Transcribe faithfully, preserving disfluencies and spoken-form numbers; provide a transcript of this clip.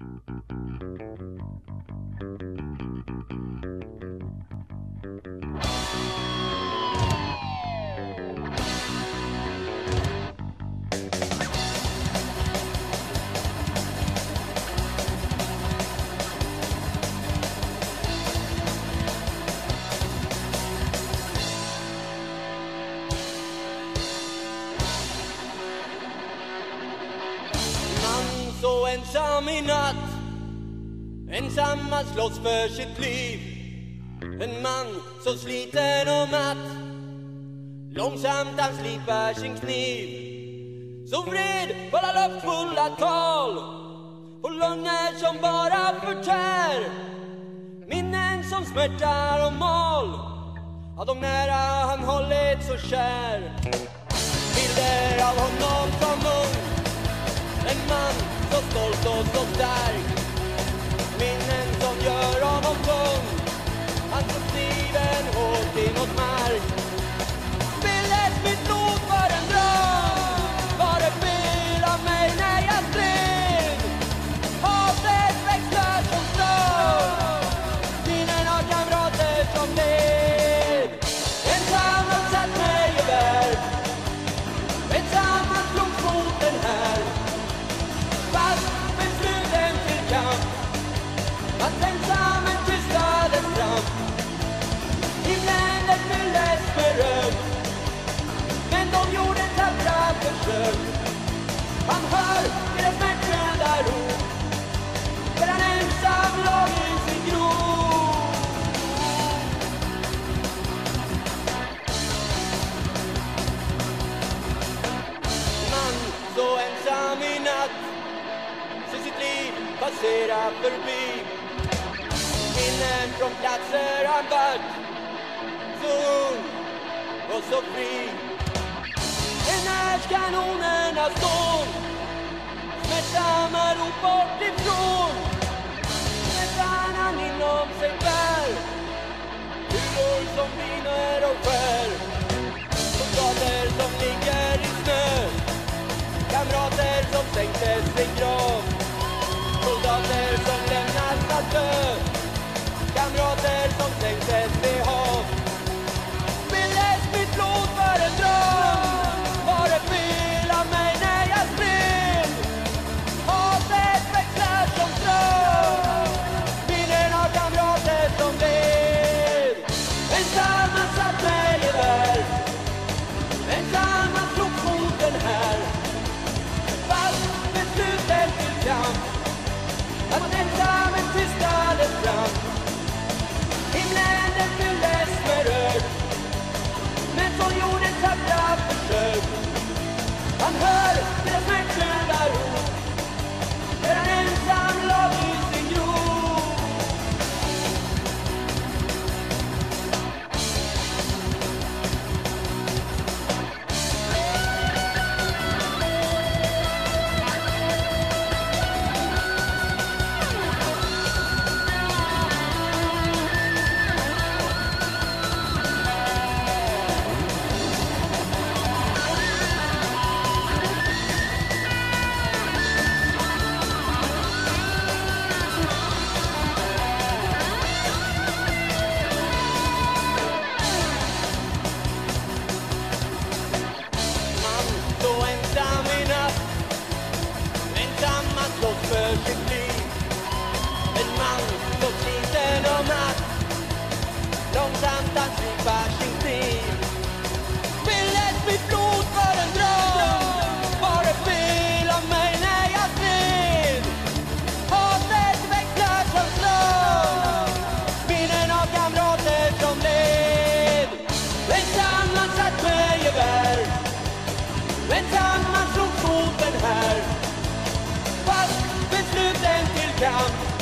Så ensam i natt, ensam man slåss för sitt liv. En man så sliten och matt, långsamt han slipar sin kniv. Så vred på alla luftfulla tal, på lungor som bara förtär. Minnen som smärtar och mal, av de nära han hållit så kär. Bilder av honom som ung, en man så stolt och så stark. Minnen som gör honom tung, han tog kniven hårt inåt mark. Spilles mitt blod för en dröm, var det fel av mig när jag stred? Hatet växlar som ström, minnen av kamrater som led. Ensam har satt mig i värld, ensam har slog foten här. Fast besluten till kamp, att ensam en tystades fram. Himlen den fylldes med röd, men de gjorde tappra försök. Han hör deras smärtfyllda rop, för han ensam låg i sin grop. Man så ensam i natt, sitt liv passera förbi. Minnen från platser han varit, så ung och så fri. En härskanonerna står, smärtsamma rop bort ifrån. Smärtan han inom sig bär, kulor som viner och skär. Soldater som ligger i snö, kamrater som sänkte sin grav. Soldater som lämnas att dö, kamrater som sänktes vid hav. Spilles mitt blod för en dröm, var det fel av mig när jag spred? Hatet växlar som ström, minnen av kamrater som led. Ensam han satt mig i värld, ensam han slog foten här. Fast besluten till kamp, att ensam en tystades fram. Himlen den fylldes med röd, men så gjorde tappra försök. Han hör deras smärtfyllda rop, för han ensam låg i sin grop. För sitt liv, en man så sliten och matt, långsamt han slipar sin kniv. Spilles mitt blod för en dröm, var det fel av mig när jag stred? Hatet växlar som ström, minnen av kamrater som led. Ensam han satt mig i värld, ensam han slog foten här. Fast besluten till kamp,